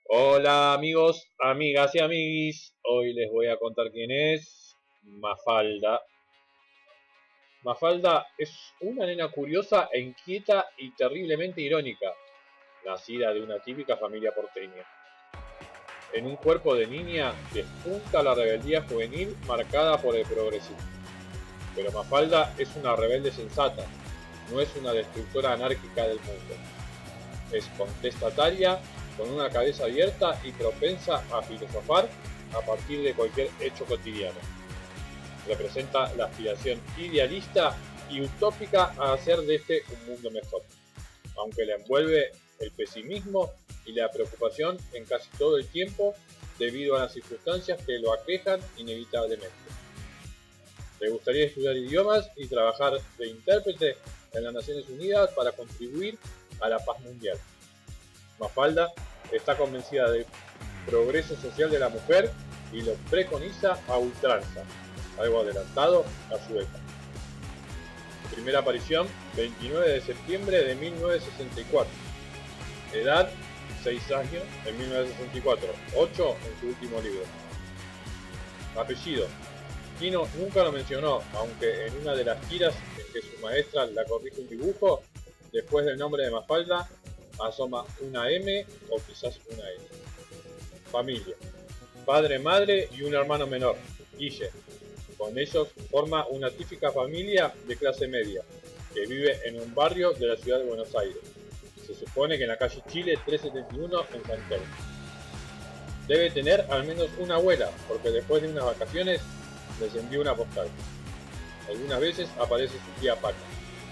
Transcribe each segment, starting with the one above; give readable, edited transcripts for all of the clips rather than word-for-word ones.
Hola amigos, amigas y amiguis, hoy les voy a contar quién es Mafalda. Mafalda es una nena curiosa e inquieta y terriblemente irónica, nacida de una típica familia porteña. En un cuerpo de niña despunta la rebeldía juvenil marcada por el progresismo. Pero Mafalda es una rebelde sensata, no es una destructora anárquica del mundo. Es contestataria, con una cabeza abierta y propensa a filosofar a partir de cualquier hecho cotidiano. Representa la aspiración idealista y utópica a hacer de este un mundo mejor, aunque la envuelve el pesimismo y la preocupación en casi todo el tiempo debido a las circunstancias que lo aquejan inevitablemente. Le gustaría estudiar idiomas y trabajar de intérprete en las Naciones Unidas para contribuir a la paz mundial. Mafalda está convencida del progreso social de la mujer y lo preconiza a ultranza, algo adelantado a su época. Su primera aparición, 29 de septiembre de 1964. Edad, 6 años en 1964, 8 en su último libro. Apellido, Kino nunca lo mencionó, aunque en una de las tiras en que su maestra la corrige un dibujo, después del nombre de Mafalda, asoma una M o quizás una N. Familia. Padre, madre y un hermano menor, Guille. Con ellos forma una típica familia de clase media, que vive en un barrio de la ciudad de Buenos Aires. Se supone que en la calle Chile 371 en San Telmo. Debe tener al menos una abuela, porque después de unas vacaciones les envió una postal. Algunas veces aparece su tía Paca.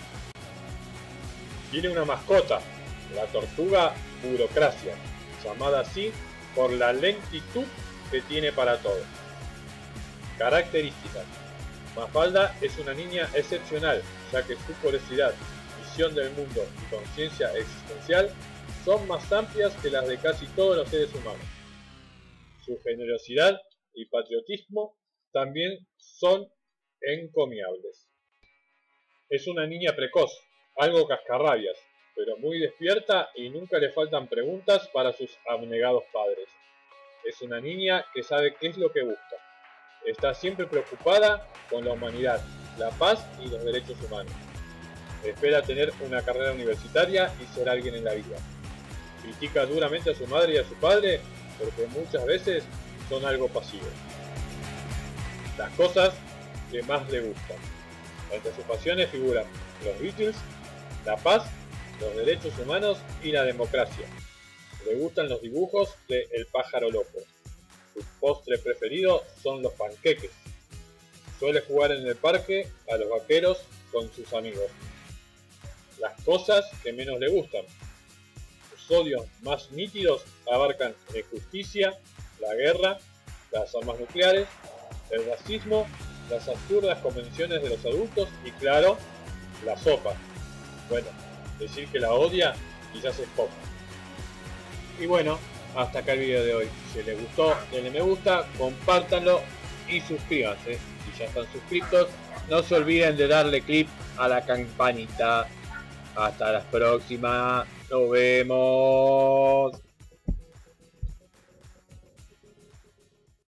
Tiene una mascota, la tortuga burocracia, llamada así por la lentitud que tiene para todo. Características. Mafalda es una niña excepcional, ya que su curiosidad, visión del mundo y conciencia existencial son más amplias que las de casi todos los seres humanos. Su generosidad y patriotismo también son encomiables. Es una niña precoz, algo cascarrabias, pero muy despierta y nunca le faltan preguntas para sus abnegados padres. Es una niña que sabe qué es lo que busca. Está siempre preocupada con la humanidad, la paz y los derechos humanos. Espera tener una carrera universitaria y ser alguien en la vida. Critica duramente a su madre y a su padre porque muchas veces son algo pasivos. Las cosas que más le gustan. Entre sus pasiones figuran los Beatles, la paz, los derechos humanos y la democracia. Le gustan los dibujos de El pájaro loco. Su postre preferido son los panqueques. Suele jugar en el parque a los vaqueros con sus amigos. Las cosas que menos le gustan. Sus odios más nítidos abarcan la injusticia, la guerra, las armas nucleares, el racismo, las absurdas convenciones de los adultos y, claro, la sopa. Bueno, decir que la odia quizás es poco. Y bueno, hasta acá el video de hoy. Si les gustó, denle me gusta, compártanlo y suscríbanse. Si ya están suscritos, no se olviden de darle click a la campanita. Hasta la próxima. Nos vemos.